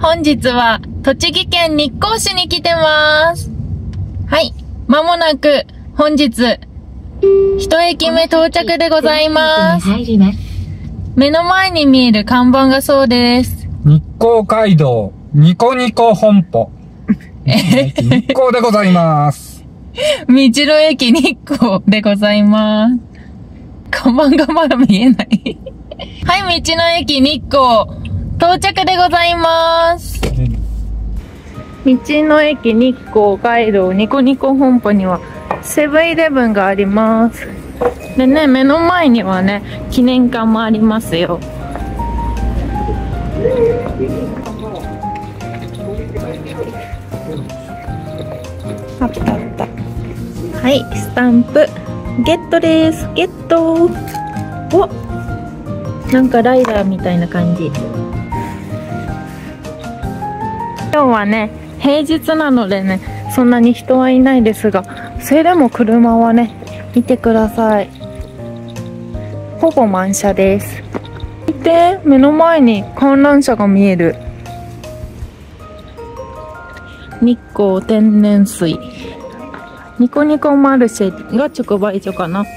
本日は栃木県日光市に来てます。はい、まもなく本日一駅目到着でございます。目の前に見える看板がそうです。 日光街道ニコニコ本舗日光でございます。 道の駅日光でございます。看板がまだ見えないはい、道の駅日光到着でございます。道の駅日光街道ニコニコ本舗にはセブンイレブンがあります。でね、目の前にはね、記念館もありますよ。あったあった。はい、スタンプゲットです。ゲット。お、なんかライダーみたいな感じ。今日はね、平日なのでね、そんなに人はいないですが、それでも車はね、見てください。ほぼ満車です。見て、目の前に観覧車が見える。日光天然水。ニコニコマルシェが直売所かな。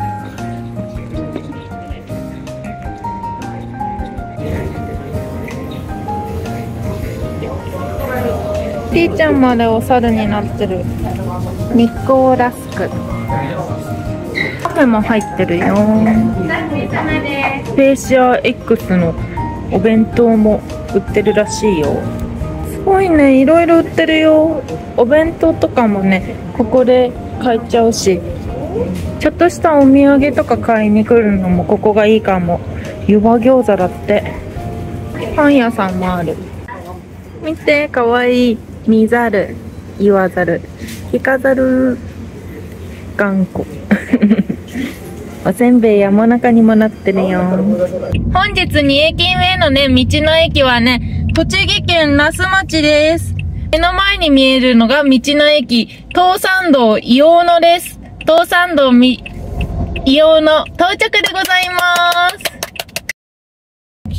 ピーちゃんまでお猿になってる。日光ラスク。カフェも入ってるよ。ペーシア X のお弁当も売ってるらしいよ。すごいね、いろいろ売ってるよ。お弁当とかもね、ここで買えちゃうし、ちょっとしたお土産とか買いに来るのもここがいいかも。湯葉餃子だって。パン屋さんもある。見て、かわいい。見ざる、言わざる、聞かざる、頑固おせんべいやもなかにもなってるよ。本日2駅目のね、道の駅はね、栃木県那須町です。目の前に見えるのが道の駅東山道硫黄野です。東山道硫黄野到着でございます。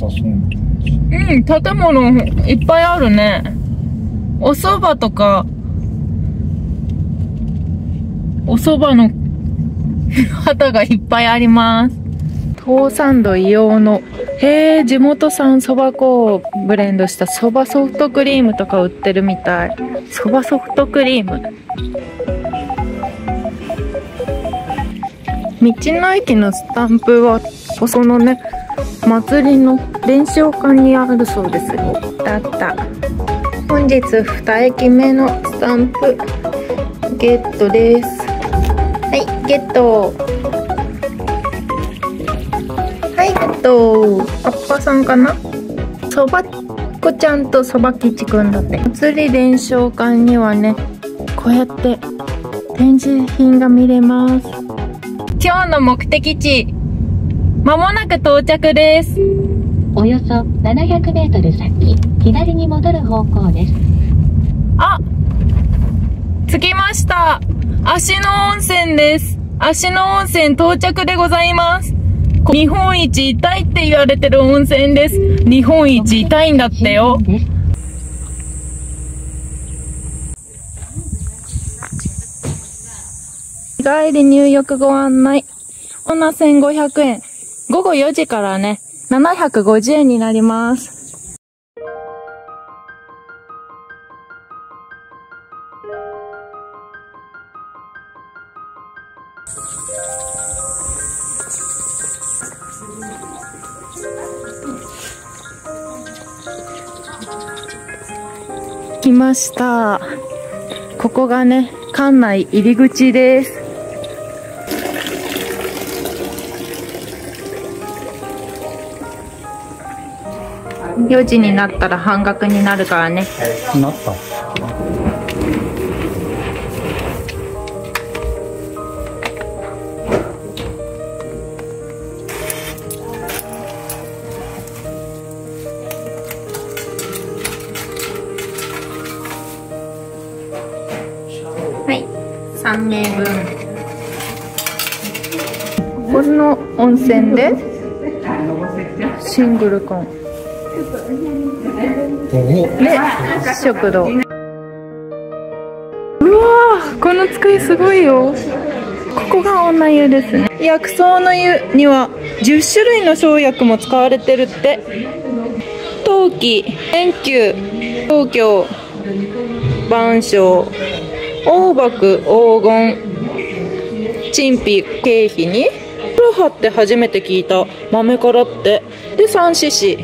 うん、建物いっぱいあるね。お蕎麦とか、お蕎麦の旗がいっぱいあります。東山道硫黄の、へー、地元産蕎麦粉をブレンドした蕎麦ソフトクリームとか売ってるみたい。蕎麦ソフトクリーム。道の駅のスタンプは、そのね、祭りの伝承館にあるそうですよ。だった。本日2駅目のスタンプゲットです。はい、ゲット。はい、ゲット。パッパさんかな。そばっこちゃんとそば吉くんだって。祭り伝承館にはね、こうやって展示品が見れます。今日の目的地、まもなく到着です。 およそ700メートル先、左に戻る方向です。 あ、着きました。芦野温泉です。芦野温泉到着でございます。日本一痛いって言われてる温泉です。日本一痛いんだってよ。日帰り入浴ご案内。こんな1500円。午後4時からね、750円になります。来ました。ここがね、館内入り口です。4時になったら半額になるからね。 なった。 はい、3名分。この温泉でシングルコン。 で、食堂。うわー、この机すごいよ。ここが女湯ですね。薬草の湯には10種類の生薬も使われてるって。陶器、円球、東京、万象、黄麦、黄金、陳皮、経費に黒葉って初めて聞いた。豆からって。で、三獅子。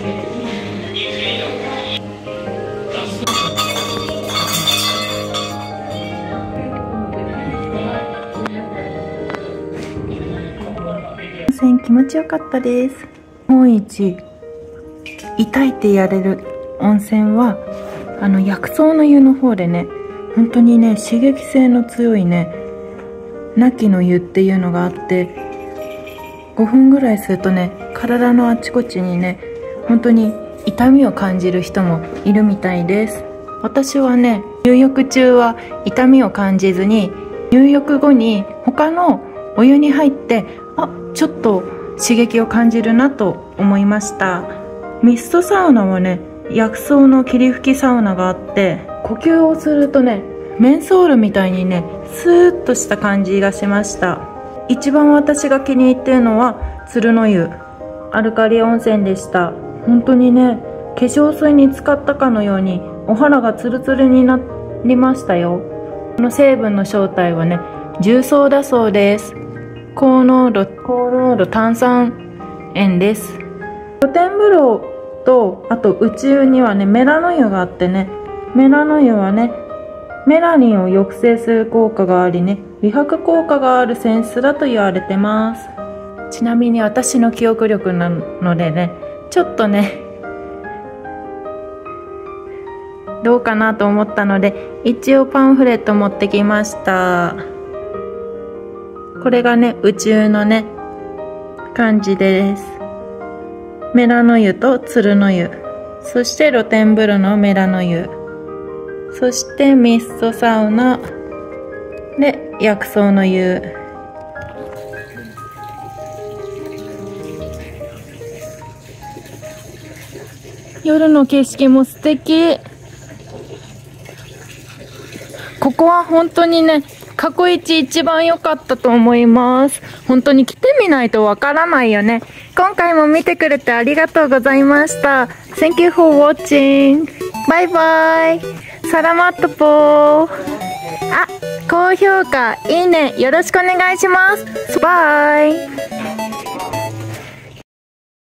温泉気持ちよかったです。日本一痛いってやれる温泉は薬草の湯の方でね、本当にね刺激性の強いね亡きの湯っていうのがあって、5分ぐらいするとね体のあちこちにね本当に痛みを感じる人もいるみたいです。私はね入浴中は痛みを感じずに、入浴後に他のお湯に入ってちょっと刺激を感じるなと思いました。ミストサウナはね薬草の霧吹きサウナがあって、呼吸をするとねメンソールみたいにねスーッとした感じがしました。一番私が気に入っているのは鶴の湯アルカリ温泉でした。本当にね化粧水に浸かったかのようにお肌がツルツルになりましたよ。この成分の正体はね重曹だそうです。高濃度炭酸塩です。露天風呂とあと内湯にはねメラノ湯があってね、メラノ湯はねメラニンを抑制する効果がありね美白効果がある泉質だと言われてます。ちなみに私の記憶力なのでねちょっとねどうかなと思ったので一応パンフレット持ってきました。これがね宇宙のね感じです。メラノ湯と鶴の湯、そして露天風呂のメラノ湯、そしてミストサウナで薬草の湯。夜の景色も素敵。ここは本当にね過去一番良かったと思います。本当に来てみないとわからないよね。今回も見てくれてありがとうございました。Thank you for watching. バイバイ。サラマットポー。高評価、いいね、よろしくお願いします。バイ。